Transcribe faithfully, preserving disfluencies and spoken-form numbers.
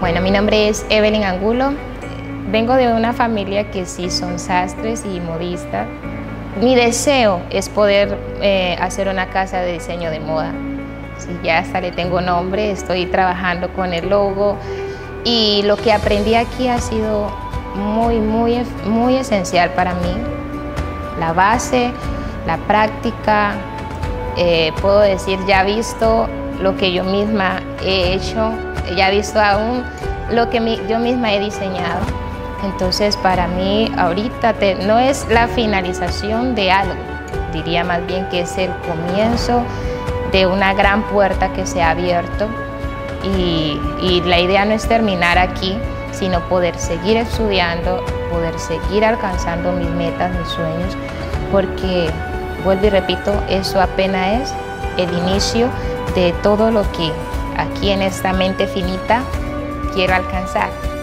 Bueno, mi nombre es Evelyn Angulo. Vengo de una familia que sí son sastres y modistas. Mi deseo es poder eh, hacer una casa de diseño de moda. Sí, ya hasta le tengo nombre, estoy trabajando con el logo y lo que aprendí aquí ha sido muy, muy, muy esencial para mí. La base, la práctica, eh, puedo decir, ya he visto lo que yo misma he hecho, ya he visto aún lo que mi, yo misma he diseñado. Entonces, para mí, ahorita te, no es la finalización de algo, diría más bien que es el comienzo de una gran puerta que se ha abierto y, y la idea no es terminar aquí, sino poder seguir estudiando, poder seguir alcanzando mis metas, mis sueños, porque, vuelvo y repito, eso apenas es el inicio de todo lo que aquí en esta mente finita quiero alcanzar.